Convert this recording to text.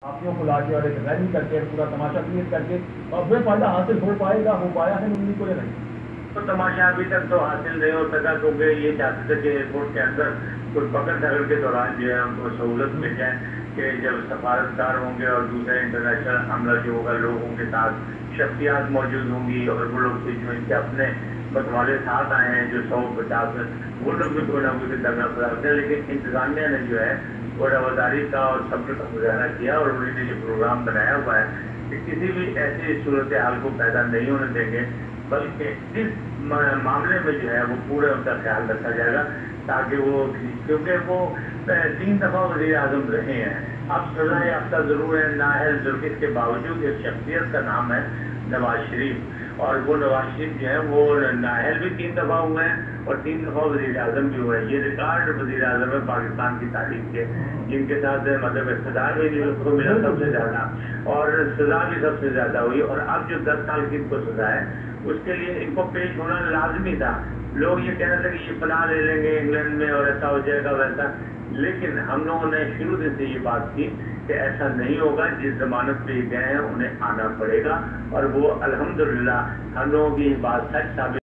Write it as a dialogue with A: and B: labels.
A: صحافیوں کو لا کے اور ایک ریلی کر کے پورا تماشا کریٹ کر کے اور وہ فائدہ حاصل ہو پایا ہے انہیں کو یا نہیں؟
B: تو تماشا ابھی تک تو حاصل نہیں ہو سکا کیونکہ یہ چاہتے تھے کہ ایئرپورٹ کے اندر کوئی پکڑ دھکڑ کے دوران جو ہے ان کو سہولت مل جائے کہ جب سفارتکار ہوں گے اور دوسرے انٹرنیشنل عملہ جو ہوگا لوگوں کے ساتھ شخصیات موجود ہوں گی اور وہ لوگ جو ان کے اپنے متوالے ساتھ آئے ہیں جو 150 وہ لوگ بھی کوئی نہ کوئی درنا پڑا ہوتے ہیں، لیکن انتظامیہ نے جو ہے وہ رواداری کا اور صبر کا مظاہرہ کیا اور انہوں نے یہ پروگرام بنایا ہوا ہے کہ کسی بھی ایسی صورتحال کو پیدا نہیں ہونے دیں گے، بلکہ اس معاملے میں جو ہے وہ پورے ان کا خیال رکھا جائے گا تاکہ وہ، کیونکہ وہ 3 دفعہ وزیر اعظم رہے ہیں، اب سزا یافتہ ضرور ہے نااہل ضرور، اس کے باوجود ایک شخصیت کا نام ہے نواز شریف، اور وہ نواز شریف جو ہے وہ نااہل بھی 3 دفعہ ہوئے ہیں اور 3 دفعہ وزیر اعظم بھی ہوئے ہیں۔ یہ ریکارڈ وزیر اعظم ہے پاکستان کی تاریخ کے، جن کے ساتھ مطلب اقتدار بھی اس کو ملا سب سے زیادہ اور سزا بھی سب سے زیادہ ہوئی، اور اب جو 10 سال کی ان کو سزا ہے اس کے لیے ان کو پیش ہونا لازمی تھا۔ لوگ یہ کہہ رہے تھے کہ یہ پناہ لے لیں گے انگلینڈ میں اور ایسا ہو جائے گا ویسا، لیکن ہم لوگوں نے شروع سے یہ بات کی کہ ایسا نہیں ہوگا، جس ضمانت پہ گئے ہیں انہیں آنا پڑے گا، اور وہ الحمدللہ ہم لوگوں کی بات سچ ثابت